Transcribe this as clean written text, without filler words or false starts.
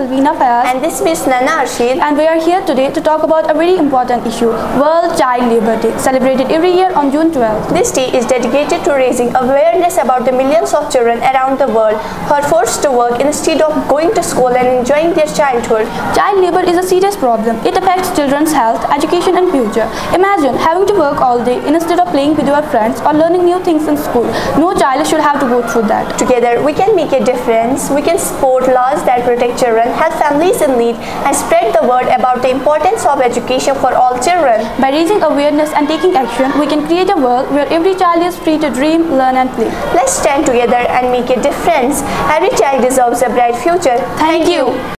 Alvina Fayaz. And this is Nana Arshid. And we are here today to talk about a very important issue, World Child Labour Day, celebrated every year on June 12th. This day is dedicated to raising awareness about the millions of children around the world who are forced to work instead of going to school and enjoying their childhood. Child labour is a serious problem. It affects children's health, education and future. Imagine having to work all day instead of playing with your friends or learning new things in school. No child should have to go through that. Together we can make a difference. We can support laws that protect children, help families in need and spread the word about the importance of education for all children. By raising awareness and taking action, we can create a world where every child is free to dream, learn and play. Let's stand together and make a difference. Every child deserves a bright future. Thank you.